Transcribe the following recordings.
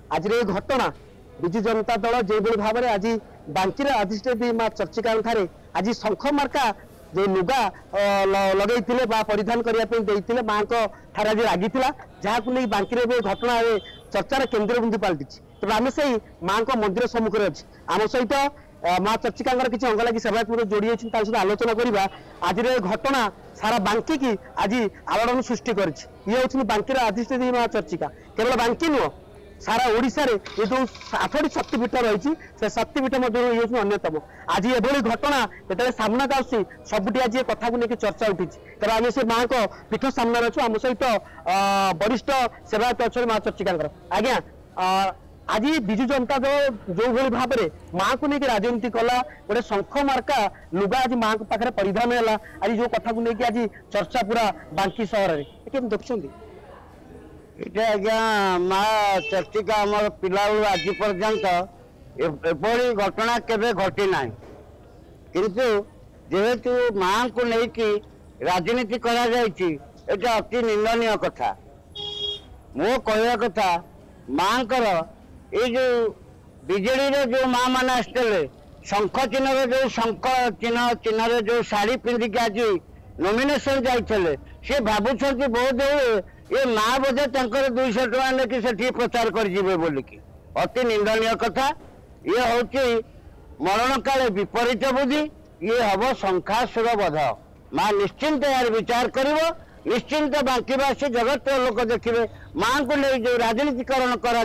आज ये घटना विजु जनता दल जो भाव में आज बांकीर अधिष्ठित माँ चर्चिका आज शंख मार्का जो लुगा लगे परिधान करने माँ को ठार आज रागी जहाँ नहीं बांकी घटना चर्चार केन्द्र बिंदु पलटि तेज आम से माँ को मंदिर सम्मुखें अच्छे आम सहित माँ चर्चिका किसी अंग लगी सेवायत जोड़ी सहित आलोचना करवा आज घटना सारा बांकी की आज आलोड़न सृष्टि कर बांकीर अधिष्ठित माँ चर्चिका केवल बांकी नुह सारा ओडिशा रे ये जो 8टी शक्तिपीठ रही से शक्तिपीठ ये अन्यतम आज ये घटना जो सामना आसी सबुठी आज ये कथा को लेकिन चर्चा उठी तेज आम से माँ को पीठ सामने अच्छु आम सहित वरिष्ठ सेवायत अच्छे माँ चर्चिका आज्ञा आज विजु जनता दल जो भाव में माँ को लेकिन राजनीति कला गोटे शंख मार्का लुगा आज माँ पाखे परिधान है आज जो कथा को लेकिन आज चर्चा पूरा बांकी सहर में देखुं ये आज्ञा माँ चर्चिका आम पिला आज पर्यंत एपरी घटना केवे घटी ना किंतु जेहेतु माँ को लेकिन राजनीति करा एटा अति निंदनीय कथा मो कहवा कथा माँ ये जो बीजेडी जो माँ मैंने आसते शंख चिन्ह जो शंख चिन्ह चिन्ह जो शाढ़ी पिंधिक आज नॉमिनेशन जाते सी भावुं बहुत ये माँ बोधे 200 टका लेकिन से प्रचार कर अति निंदनीय कथा ये हूँ मरण काले विपरीत बुद्धि ये हम शंखासुर बध माँ निश्चिंत यार विचार कर निश्चिंत बांकीवासी जगत लोक देखिए माँ को ले जो राजनीतिकरण करा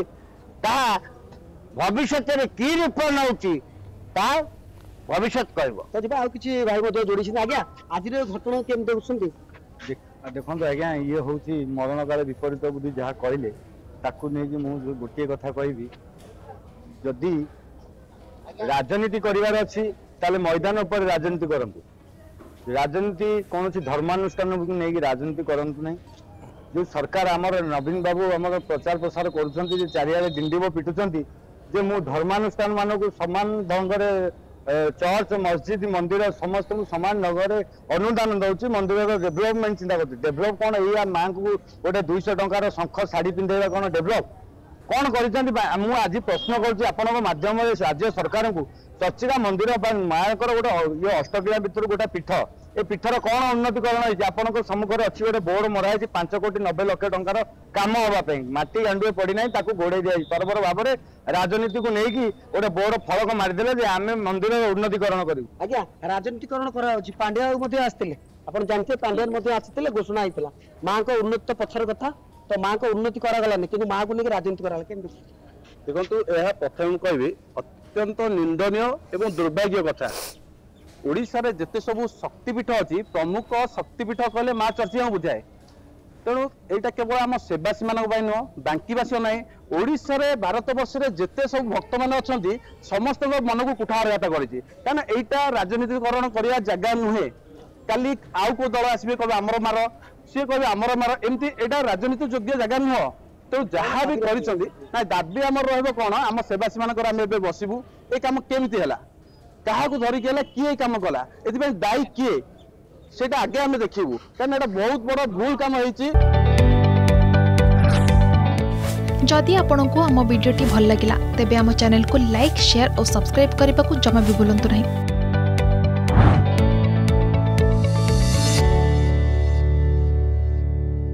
भविष्य कि रूप नौची भविष्य कह किसी भाई जोड़ी आज्ञा आज घटना केम देखुं देखो आज्ञा ये हूँ मरण काले विपरीत बुद्धि जहाँ कहले ताकू नहीं मुझे गोटे कथा कहबी जदि राजनीति करार अच्छी ताले मैदान पर राजनीति करंतु राजनीति कौन धर्मानुष्ठान को नहीं राजनीति करंतु नहीं जो सरकार आमर नवीन बाबू आम प्रचार प्रसार कर चारियाडे डिंडिब पिटुंट जे मु धर्मानुष्ठान मान को समान ढंग चर्च मस्जिद मंदिर समस्त समान ढंग अनुदान दौर मंदिर डेभलपमेंट चिंता कर डेभलप कौन या माँ को गोटे 200 टंकार शंख शाढ़ी पिंधेगा कौन डेभलप कौन कर आज प्रश्न करध्यम राज्य सरकार को चर्चिका मंदिर माँ गोटे ये अष्टकिला भितर गोटे पीठ ए पीठर कौन उन्नतिकरण होती आपन सम्मुखें अच्छी गोटे बोर्ड मराई 5,90,00,000 टंकार काम हाँपाई मटी गांडुए पड़ना गोड़े दिखाई तरबर भाव में राजनीति को लेकिन गोटे बोर्ड फलक मारिदे आम मंदिर उन्नतिकरण करूँ आज्ञा राजनीतिकरण पांड्या आसते आप जानते पांड्या आसते घोषणा होता माँ को उन्नति पछर कथा तो माँ को उन्नति करागलानी कि माँ को लेकिन राजनीति कराला देखो यह प्रथम कहबी अत्यंत निंदनीय एवं दुर्भाग्य कथा ओडिशा रे जिते सब शक्तिपीठ अच्छी प्रमुख शक्तिपीठ कहले माँ चर्चिका बुझाए तेणु यहाँ केवल आम सेवासी मान नुह बांकीवासी ना ओडिशा रे भारत वर्ष में जिते सब भक्त मैंने अच्छा समस्त मन को कुठारघात करा राजनीतिकरण करने जगह नुहे काली आउ को दल आसवे कहे आमर मार सी कहे आमर मार एमती यहाँ राजनीति योग्य जगह नुह तो जहाँ भी कर दाबी आमर रहा आम सेवासी मान बसबू ये कम केमती है क्या धरिकी किए कम कला ये दायी किए से आगे आम देखू क्या बहुत बड़ भूल कम होती। जदि आपंक आम भिडी भल लगा तेब आम चैनल को लाइक शेयर और सब्सक्राइब करने को जमा भी भूलु नहीं।